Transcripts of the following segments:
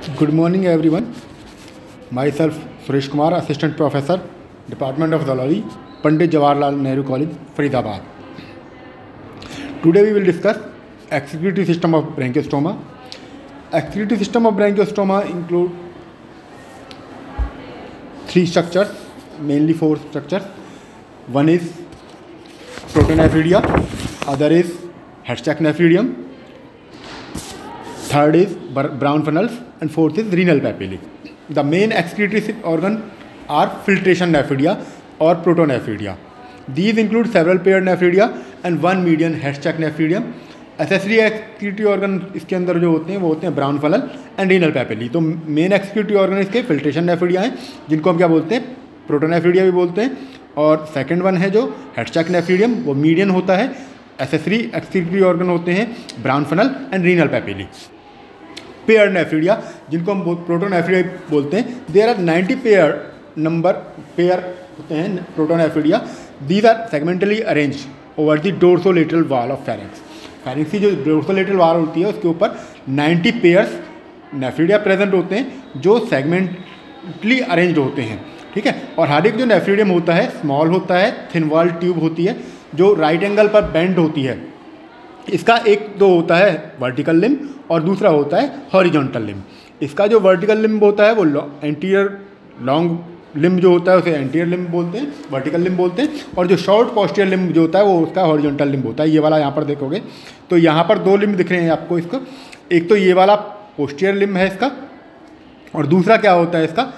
Good morning, everyone. Myself, Suresh Kumar, Assistant Professor, Department of Zoology, Pandit Jawaharlal Nehru College, Faridabad. Today we will discuss excretory system of branchiostoma. Excretory system of branchiostoma include three structures, mainly four structures. One is protonephridia, other is head-sac nephridium, third is brown funnels, and fourth is renal papillae. The main excretory organ are filtration nephridia or protonephridia. These include several paired nephridia and one median head-sac nephridium. Accessory excretory organ इसके अंदर जो होते हैं वो होते हैं brown funnel and renal papillae. तो main excretory organ इसके फिल्ट्रेशन नेफ्रिडिया हैं जिनको हम क्या बोलते हैं, प्रोटोनेफ्रिडिया भी बोलते हैं. और सेकंड वन है जो हेड-सैक नेफ्रिडियम, वो मीडियन होता है. एसेसरी एक्सक्रीटरी ऑर्गन होते हैं brown funnel and renal papillae. Pair nephridia जिनको हम प्रोटोनेफ्रिडिया बोलते हैं, देयर आर 90 पेयर होते हैं protonephridia. These are segmentally arrange over the dorsolateral wall of pharynx. Pharynx की जो डोर्सोलेटरल वॉल होती है उसके ऊपर 90 पेयर्स नेफ्रिडिया प्रेजेंट होते हैं जो सेगमेंटली अरेंज्ड होते हैं. ठीक है. और हर एक जो नेफ्रिडियम होता है स्मॉल होता है, थिन वॉल ट्यूब होती है जो राइट एंगल पर बेंड होती है. इसका एक दो होता है वर्टिकल लिम्ब और दूसरा होता है हॉरिजॉन्टल लिम्ब. इसका जो वर्टिकल लिम्ब होता है वो एंटीरियर लॉन्ग लिम्ब जो होता है उसे एंटीरियर लिम्ब बोलते हैं, वर्टिकल लिम्ब बोलते हैं. और जो शॉर्ट पोस्टीरियर लिम्ब जो होता है वो उसका हॉरिजॉन्टल लिम्ब होता है. ये वाला यहाँ पर देखोगे तो यहाँ पर दो लिम्ब दिख रहे हैं आपको इसको. एक तो ये वाला पोस्टीरियर लिम्ब है इसका और दूसरा क्या होता है इसका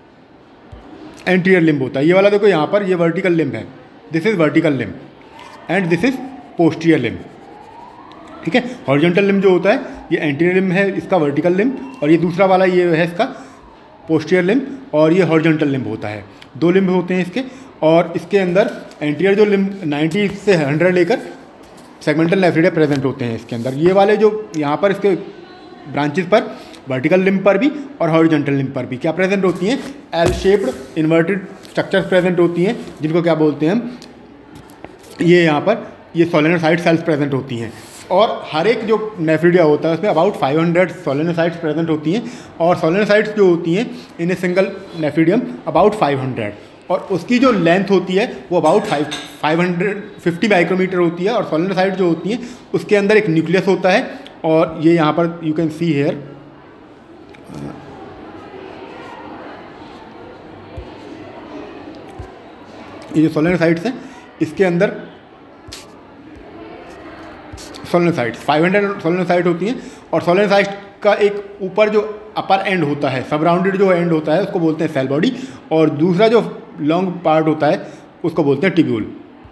एंटीरियर लिम्ब होता है. ये वाला देखो यहाँ पर ये वर्टिकल लिम्ब है, this is vertical limb and this is posterior limb. ठीक है. हॉरिजॉन्टल लिम्ब जो होता है ये एंटीरियर लिम्ब है इसका वर्टिकल लिम्ब, और ये दूसरा वाला ये है इसका पोस्टीरियर लिम्ब और ये हॉरिजॉन्टल लिम्ब होता है. दो लिम्ब होते हैं इसके. और इसके अंदर एंटीरियर जो लिम्ब 90 से 100 लेकर सेगमेंटल नेफ्रिडिया प्रेजेंट होते हैं इसके अंदर. ये वाले जो यहाँ पर इसके ब्रांचेस पर वर्टिकल लिम्ब पर भी और हॉरिजॉन्टल लिम्ब पर भी क्या प्रेजेंट होती हैं, L shaped inverted structures present होती हैं जिनको क्या बोलते हैं हम, ये यहाँ पर ये सोलेनोसाइट सेल्स प्रेजेंट होती हैं. और हर एक जो नेफ्रिडिया होता है उसमें अबाउट 500 सोलेनोसाइट्स प्रेजेंट होती हैं. और सोलेनोसाइट्स जो होती हैं इन ए सिंगल नेफ्रिडियम अबाउट 500, और उसकी जो लेंथ होती है वो अबाउट 550 माइक्रोमीटर होती है. और सोलेनोसाइट जो होती हैं उसके अंदर एक न्यूक्लियस होता है. और ये यहाँ पर यू कैन सी हेयर, ये जो सोलेनोसाइट्स हैं इसके अंदर सोलेनोसाइट्स 500 सोलेनोसाइट होती हैं. और सोलेनोसाइट का एक ऊपर जो अपर एंड होता है, सब राउंडेड जो एंड होता है उसको बोलते हैं सेल बॉडी, और दूसरा जो लॉन्ग पार्ट होता है उसको बोलते हैं टिब्यूल.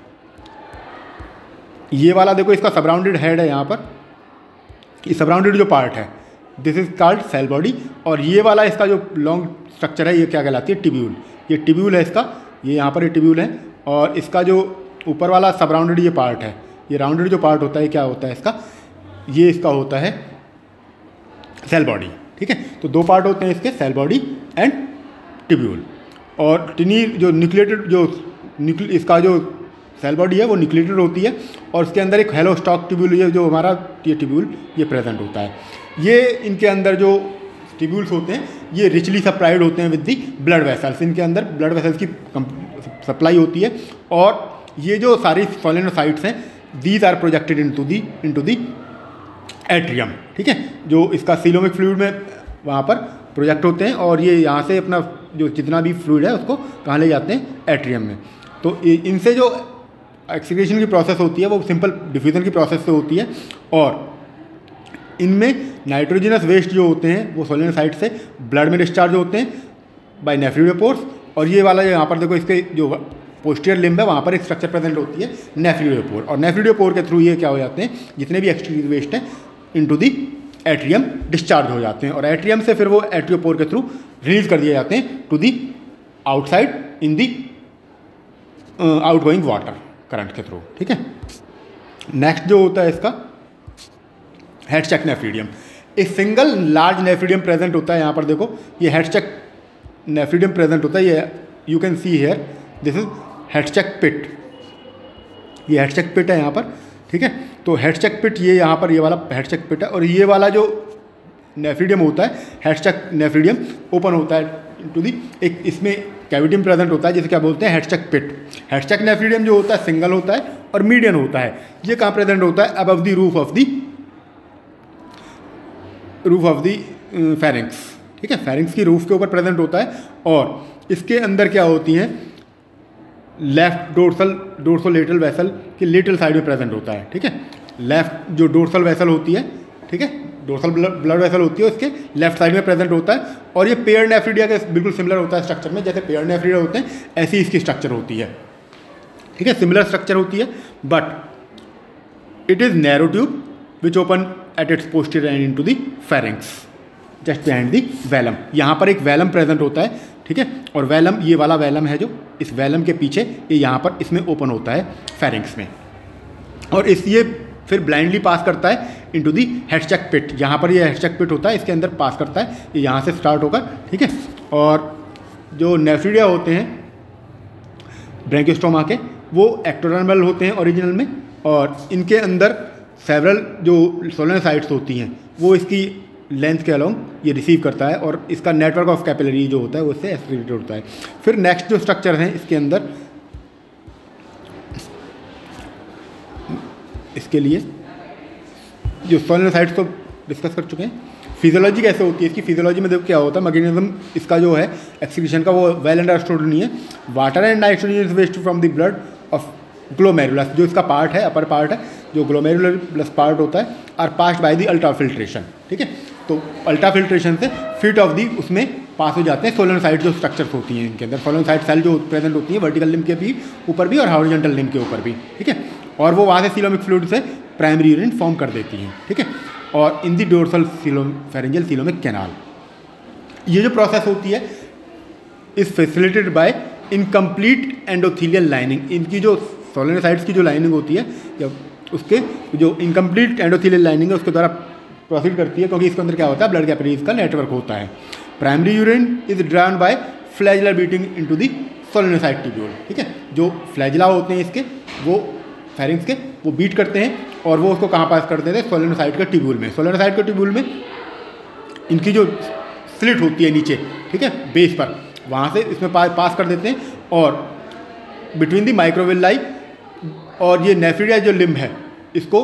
ये वाला देखो इसका सब राउंडेड हेड है यहाँ पर, ये सब राउंडेड जो पार्ट है this is called cell body. और ये वाला इसका जो लॉन्ग स्ट्रक्चर है ये क्या कहलाती है, टिब्यूल. ये टिब्यूल है इसका, ये यहाँ पर ये टिब्यूल है. और इसका जो ऊपर वाला सब राउंडेड ये पार्ट है, ये राउंडेड जो पार्ट होता है क्या होता है इसका, ये इसका होता है सेल बॉडी. ठीक है. तो दो पार्ट होते हैं इसके, सेल बॉडी एंड टिब्यूल. और टिनी जो न्यूक्लिएटेड जो इसका जो सेल बॉडी है वो न्यूक्लिएटेड होती है और उसके अंदर एक हेलो स्टॉक टिब्यूल, ये जो हमारा ये टिब्यूल ये प्रेजेंट होता है. ये इनके अंदर जो टिब्यूल्स होते हैं ये रिचली सप्लाइड होते हैं विद दी ब्लड वेसल्स. इनके अंदर ब्लड वेसल्स की सप्लाई होती है. और ये जो सारी सोलेनोसाइट्स हैं these are projected into the atrium. ठीक है. जो इसका सीलोमिक फ्लूइड में वहाँ पर प्रोजेक्ट होते हैं और ये यहाँ से अपना जो जितना भी फ्लूइड है उसको कहाँ ले जाते हैं, एट्रियम में. तो इनसे जो एक्सक्रीशन की प्रोसेस होती है वो सिंपल डिफ्यूजन की प्रोसेस से होती है. और इनमें नाइट्रोजनस वेस्ट जो होते हैं वो सोलेनोसाइट से ब्लड में डिस्चार्ज होते हैं बाय नेफ्रिडियोपोर्स. और ये वाला यहाँ पर देखो इसके जो पोस्टीरियर लिम्ब है वहाँ पर एक स्ट्रक्चर प्रेजेंट होती है नेफ्रिडियोपोर. और नेफ्रिडियोपोर के थ्रू ये क्या हो जाते हैं, जितने भी एक्सक्रीट वेस्ट हैं इनटू दी एट्रियम डिस्चार्ज हो जाते हैं. और एट्रियम से फिर वो एट्रियोपोर के थ्रू रिलीज कर दिए जाते हैं to the outside in the outgoing water current के थ्रू. ठीक है. नेक्स्ट जो होता है इसका हेड-सैक नेफ्रिडियम. एक सिंगल लार्ज नेफ्रिडियम प्रेजेंट होता है. यहाँ पर देखो ये हेड-सैक नेफ्रिडियम प्रेजेंट होता है. ये you can see here, this is Hatschek pit. ये हेड-सैक पिट है यहाँ पर. ठीक है. तो हेड-सैक पिट ये यहाँ पर ये वाला हेड-सैक पिट है. और ये वाला जो नेफ्रीडियम होता है, हेडस्टक नेफ्रीडियम ओपन होता है टू दी, एक इसमें कैविटी में प्रेजेंट होता है जिसे क्या बोलते हैं, हेडस्टक पिट। हेडस्टक नेफ्रीडियम जो होता है सिंगल होता है और मीडियन होता है। ये कहाँ प्रेजेंट होता है, above the roof of the pharynx, ठीक है, फेरिंक्स की रूफ के ऊपर प्रेजेंट होता है। और इसके अंदर क्या होती हैं, लेफ्ट डोर्सोलेटरल वेसल की लेटरल साइड में प्रेजेंट होता है, ठीक है। लेफ्ट जो डोर्सल वेसल होती है, ठीक है, डोर्सल ब्लड वेसल होती है, उसके लेफ्ट साइड में प्रेजेंट होता है। और ये पेयर्ड नेफ्रीडिया के बिल्कुल सिमिलर होता है स्ट्रक्चर में, जैसे पेयर्ड नेफ्रीडिया होते हैं ऐसी इसकी स्ट्रक्चर होती है, ठीक है, सिमिलर स्ट्रक्चर होती है। But it is narrow tube which open at its posterior end into the pharynx just behind the velum. यहाँ पर एक वेलम प्रेजेंट होता है, ठीक है, और वेलम ये वाला वेलम है जो इस वेलम के पीछे ये यहाँ पर इसमें ओपन होता है फेरिंक्स में। और इस ये फिर ब्लाइंडली पास करता है इनटू दी हेडस्टक पिट। यहाँ पर ये हेडस्टक पिट होता है, इसके अंदर पास करता है, ये यहाँ से स्टार्ट होकर, ठीक है। और जो नेफ्रीडिया होते हैं ब्रैंकियोस्टोमा के, वो एक्टोडर्मल होते हैं ओरिजिनल में, और इनके अंदर सेवरल जो सोलेनोसाइट्स होती हैं वो इसकी लेंथ के अलोंग ये रिसीव करता है, और इसका नेटवर्क ऑफ कैपिलरी जो होता है वो इससे एक्सक्रीटेड होता है। फिर नेक्स्ट जो स्ट्रक्चर हैं इसके अंदर, इसके लिए जो सोलेनोसाइट्स तो डिस्कस कर चुके हैं। फिजियोलॉजी कैसे होती है इसकी, फिजियोलॉजी में देखो क्या होता है, मैकेनिज्म इसका जो है एक्सक्रीशन का वो वेल अंडरस्टूड नहीं है। Water and nitrogen is waste from the blood of glomerulus, जो इसका पार्ट है, अपर पार्ट है, जो ग्लोमेरुलस पार्ट होता है, are passed by the ultra filtration, ठीक है। तो अल्ट्रा फिल्ट्रेशन से फीट ऑफ दी उसमें पास हो जाते हैं सोलेनोसाइट जो स्ट्रक्चर्स होती हैं इनके अंदर। सोलेनोसाइट सेल जो प्रेजेंट होती है वर्टिकल लिम्ब के भी ऊपर भी और हॉरिजॉन्टल लिम्ब के ऊपर भी, ठीक है। और वो वहाँ से सीलोमिक फ्लूइड से प्राइमरी यूरिन फॉर्म कर देती हैं, ठीक है। और in the dorsal pharyngeal coelomic canal, ये जो प्रोसेस होती है is facilitated by incomplete endothelial lining. इनकी जो सोलेनोसाइट्स की जो लाइनिंग होती है या उसके जो इनकम्प्लीट एंडोथीलियल लाइनिंग है उसके द्वारा प्रोसीड करती है, क्योंकि इसके अंदर क्या होता है, ब्लड कैपिलरीज का नेटवर्क होता है। Primary urine is drawn by flagella beating into the solenocyte tubule, ठीक है। जो फ्लैजिला होते हैं इसके, वो फेरिंग्स के, वो बीट करते हैं और वो उसको कहाँ पास करते थे, सोलेनोसाइट के ट्यूब्यूल में। सोलेनोसाइट के ट्यूब्यूल में इनकी जो स्लिट होती है नीचे, ठीक है, बेस पर, वहाँ से इसमें पास कर देते हैं। और बिटवीन द माइक्रोविलाई और ये नेफ्रीडिया जो लिम्ब है इसको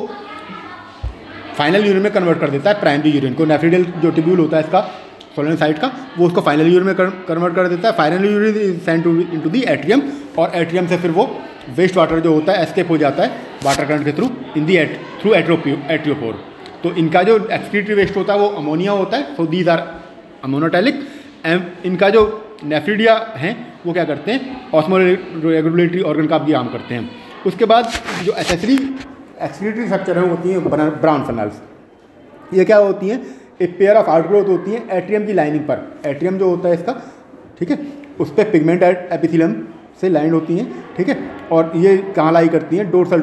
फाइनल यूरिन में कन्वर्ट कर देता है। प्राइमरी यूरिन को नेफ्रीडियल जो ट्यूब्यूल होता है इसका सोलेनोसाइट का, वो उसको फाइनल यूरिन में कन्वर्ट कर देता है। Final urine is sent into the atrium, और एट्रियम से फिर वो वेस्ट वाटर जो होता है एस्केप हो जाता है वाटर करंट के through in the through atriopore. तो इनका जो एक्सक्रीटरी वेस्ट होता है वो अमोनिया होता है, सो दीज आर अमोनोटैलिक। इनका जो नेफ्रीडिया हैं वो क्या करते हैं, ऑस्मोरेगुलेटरी ऑर्गन का भी काम करते हैं। उसके बाद जो एक्सक्रीटरी स्ट्रक्चर है होती हैं ब्राउन फनल्स। ये क्या होती हैं, एक पेयर ऑफ आउटग्रोथ होती हैं एट्रियम की लाइनिंग पर। एट्रियम जो होता है इसका, ठीक है, उस पर पिगमेंट एपिथेलियम से लाइंड होती हैं, ठीक है। और ये कहाँ लाई करती हैं, dorsal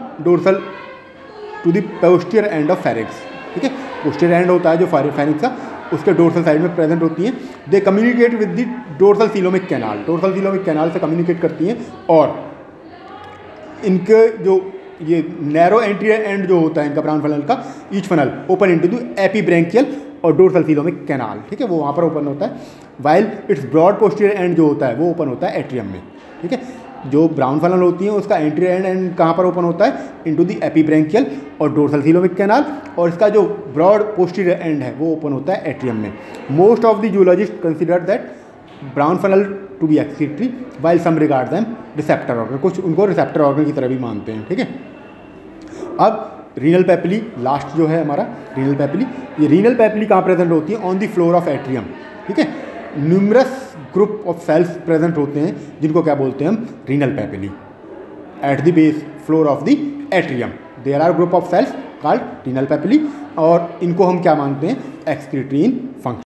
to the posterior end of pharynx, ठीक है। पोस्टीरियर एंड होता है जो फेरिंक्स का, उसके डोर्सल साइड में प्रेजेंट होती हैं। They communicate with the dorsal coelomic canal, dorsal coelomic canal से कम्युनिकेट करती हैं। और इनके जो ये नैरो एंटीरियर एंड जो होता है इनका ब्राउन फनल का, each funnel open into the epibranchial और डोर्सल सीलोमिक कैनाल, ठीक है, वो वहाँ पर ओपन होता है। While its broad posterior end जो होता है वो ओपन होता है एट्रियम में, ठीक है। जो ब्राउन फनल होती है उसका एंटीरियर एंड कहाँ पर ओपन होता है, इनटू द एपीब्रैंकियल और डोर्सल सीलोमिक कैनाल, और इसका जो ब्रॉड पोस्टीरियर एंड है वो ओपन होता है एट्रियम में। Most of the zoologist consider that brown funnel to be excretory while some regard them receptor organ, कुछ उनको रिसेप्टर ऑर्गन की तरह भी मानते हैं, ठीक है। अब रीनल पेपिली लास्ट जो है हमारा रीनल पेपिली, ये रीनल पेपिली कहाँ प्रेजेंट होती है, on the floor of atrium, ठीक है। Numerous group of cells present होते हैं जिनको क्या बोलते हैं हम, renal papillae at the base floor of the atrium. There are group of cells called renal papillae, और इनको हम क्या मानते हैं, एक्सक्रीटरी इन फंक्शन।